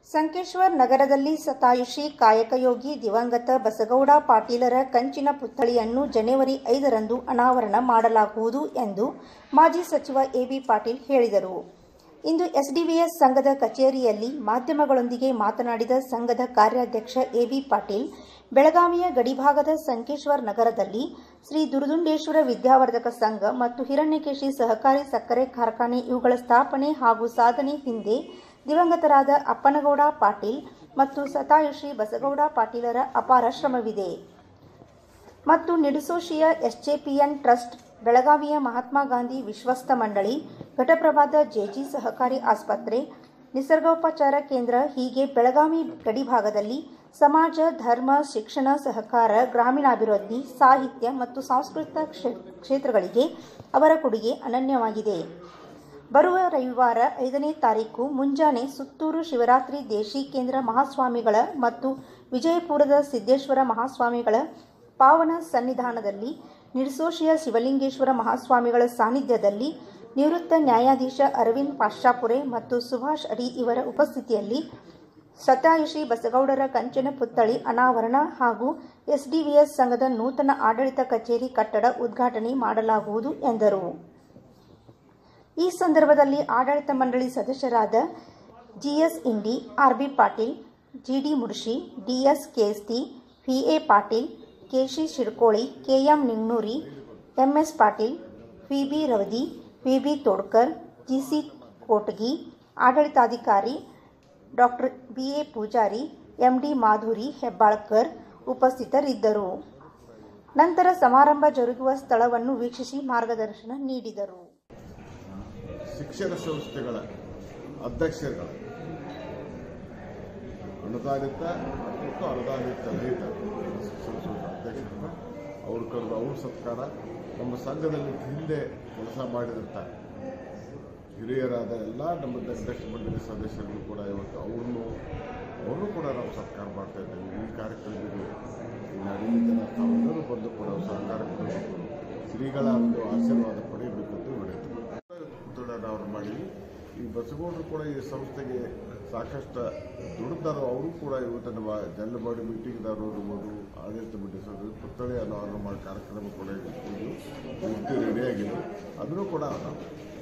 ಸಂಕೇಶ್ವರ್ ನಗರದಲ್ಲಿ ಶತಾಯುಷಿ ಕಾಯಕಯೋಗಿ ದಿವಂಗತ ಬಸಗೌಡ ಪಾಟೀಲರ ಕಂಚಿನ ಪುತ್ಥಳಿಯನ್ನು ಜನವರಿ 5ರಂದು ಅನಾವರಣ ಮಾಡಲಾಗುವುದು ಎಂದು ಮಾಜಿ ಸಚಿವ ಎಬಿ ಪಾಟೀಲ್ ಹೇಳಿದರು. ಇಂದು ಎಸ್ಡಿವಿಎಸ್ ಸಂಘದ ಕಚೇರಿಯಲ್ಲಿ ಮಾಧ್ಯಮಗಳೊಂದಿಗೆ ಮಾತನಾಡಿದ ಸಂಘದ ಕಾರ್ಯಾಧ್ಯಕ್ಷ ಎಬಿ ಪಾಟೀಲ್, ಬೆಳಗಾವಿಯ ಗಡಿಭಾಗದ ಸಂಕೇಶ್ವರ್ ನಗರದಲ್ಲಿ ಶ್ರೀ ದುರ್ದುಂಡೇಶ್ವರ ವಿದ್ಯಾವರ್ಧಕ ಸಂಘ ಮತ್ತು ಹಿರಣ್ಯಕೇಶಿ ಸಹಕಾರಿ ಸಕ್ಕರೆ ಕಾರ್ಖಾನೆ ಇವುಗಳ ಸ್ಥಾಪನೆ ಹಾಗೂ ಸಾಧನೆ ಹಿಂದೆ ದಿವಂಗತರಾದ ಅಪ್ಪನಗೌಡ ಪಾಟೀಲ್ ಮತ್ತು ಶತಾಯುಷಿ ಬಸಗೌಡ ಪಾಟೀಲರ ಅಪಾರ ಶ್ರಮವಿದೆ ಮತ್ತು ನಿಡುಸೋಶಿಯ ಎಸ್ಜೆಪಿಎನ್ ಟ್ರಸ್ಟ್, ಬೆಳಗಾವಿಯ ಮಹಾತ್ಮ ಗಾಂಧಿ ವಿಶ್ವಸ್ತ ಮಂಡಳಿ, ಘಟಪ್ರಭಾದ ಜೆಜಿ ಸಹಕಾರಿ ಆಸ್ಪತ್ರೆ, ನಿಸರ್ಗೋಪಚಾರ ಕೇಂದ್ರ ಹೀಗೆ ಬೆಳಗಾವಿ ಗಡಿಭಾಗದಲ್ಲಿ ಸಮಾಜ, ಧರ್ಮ, ಶಿಕ್ಷಣ, ಸಹಕಾರ, ಗ್ರಾಮೀಣಾಭಿವೃದ್ಧಿ, ಸಾಹಿತ್ಯ ಮತ್ತು ಸಾಂಸ್ಕೃತಿಕ ಕ್ಷೇತ್ರಗಳಿಗೆ ಅವರ ಕೊಡುಗೆ ಅನನ್ಯವಾಗಿದೆ. ಬರುವ ರವಿವಾರ 5ನೇ ತಾರೀಕು ಮುಂಜಾನೆ ಸುತ್ತೂರು ಶಿವರಾತ್ರಿ ದೇಶಿಕೇಂದ್ರ ಮಹಾಸ್ವಾಮಿಗಳ ಮತ್ತು ವಿಜಯಪುರದ ಸಿದ್ದೇಶ್ವರ ಮಹಾಸ್ವಾಮಿಗಳ ಪಾವನ ಸನ್ನಿಧಾನದಲ್ಲಿ ನಿಡುಸೋಶಿಯ ಶಿವಲಿಂಗೇಶ್ವರ ಮಹಾಸ್ವಾಮಿಗಳ ಸಾನ್ನಿಧ್ಯದಲ್ಲಿ ನಿವೃತ್ತ ನ್ಯಾಯಾಧೀಶ ಅರವಿಂದ್ ಪಾಶಾಪುರೆ ಮತ್ತು ಸುಭಾಷ್ ಅಡಿ ಇವರ ಉಪಸ್ಥಿತಿಯಲ್ಲಿ ಶತಾಯುಷಿ ಬಸಗೌಡರ ಕಂಚಿನ ಪುತ್ಥಳಿ ಅನಾವರಣ ಹಾಗೂ ಎಸ್ಡಿವಿಎಸ್ ಸಂಘದ ನೂತನ ಆಡಳಿತ ಕಚೇರಿ ಕಟ್ಟಡ ಉದ್ಘಾಟನೆ ಮಾಡಲಾಗುವುದು ಎಂದರು. ಈ ಸಂದರ್ಭದಲ್ಲಿ ಆಡಳಿತ ಮಂಡಳಿ ಸದಸ್ಯರಾದ GS Indi, RB Patil, GD Mudshi, DS ಕೆಎಸ್ಟಿ, ವಿಎ ಪಾಟೀಲ್, ಕೆಶಿ Shirkoli, KM Ningnuri, MS Patil, VB Ravadi, VB Todkar, GC Kotagi, ಆಡಳಿತಾಧಿಕಾರಿ ಡಾ ಬಿಎ ಪೂಜಾರಿ, ಎಂಡಿ ಮಾಧುರಿ ಹೆಬ್ಬಾಳ್ಕರ್ ಉಪಸ್ಥಿತರಿದ್ದರು. ನಂತರ ಸಮಾರಂಭ ಜರುಗುವ ಸ್ಥಳವನ್ನು ವೀಕ್ಷಿಸಿ ಮಾರ್ಗದರ್ಶನ ನೀಡಿದರು. ಶಿಕ್ಷಣ ಸಂಸ್ಥೆಗಳ ಅಧ್ಯಕ್ಷರುಗಳ ಅನುದಾನಿತ ಮತ್ತು ಅನುದಾನಿತ ರಹಿತ ಶಿಕ್ಷಣ ಸಂಸ್ಥೆ ಅಧ್ಯಕ್ಷರನ್ನ ಅವರು ಕರೆದು ಅವ್ರ ಸತ್ಕಾರ, ನಮ್ಮ ಸಂಘದಲ್ಲಿ ಹಿಂದೆ ಕೆಲಸ ಮಾಡಿದಂಥ ಹಿರಿಯರಾದ ಎಲ್ಲ ನಮ್ಮ ಅಧ್ಯಕ್ಷ ಮಂಡಳಿ ಸದಸ್ಯರು ಕೂಡ ಇವತ್ತು ಅವ್ರನ್ನೂ ಕೂಡ ನಾವು ಸತ್ಕಾರ ಮಾಡ್ತಾ ಇದ್ದೇವೆ. ಈ ಕಾರ್ಯಕ್ರಮದಲ್ಲಿ ನಡೆಯುತ್ತಿನ ತಾವೆಲ್ಲರೂ ಬಂದು ಕೂಡ ಸಹಕಾರ ಕೊಡಬೇಕು, ಶ್ರೀಗಳ ಒಂದು ಆಶೀರ್ವಾದ ಪಡೆಯಬೇಕಂತ ಹೇಳಿದರು. ಅವರು ಮಾಡಿ ಈ ಬಸಗೌಡರು ಕೂಡ ಈ ಸಂಸ್ಥೆಗೆ ಸಾಕಷ್ಟು ದುಡಿದಾರೋ, ಅವರು ಕೂಡ ಇವತ್ತು ನಮ್ಮ ಜನರಲ್ ಬಾಡಿ ಮೀಟಿಂಗ್ದಾರು ಇರ್ಬೋದು, ಆಡಳಿತ ಮಂಡಳಿ ಪುತ್ಥಳಿ ಅನಾವರಣ ಮಾಡಿ ಕಾರ್ಯಕ್ರಮ ಕೂಡ ರೆಡಿಯಾಗಿದೆ. ಅದನ್ನು ಕೂಡ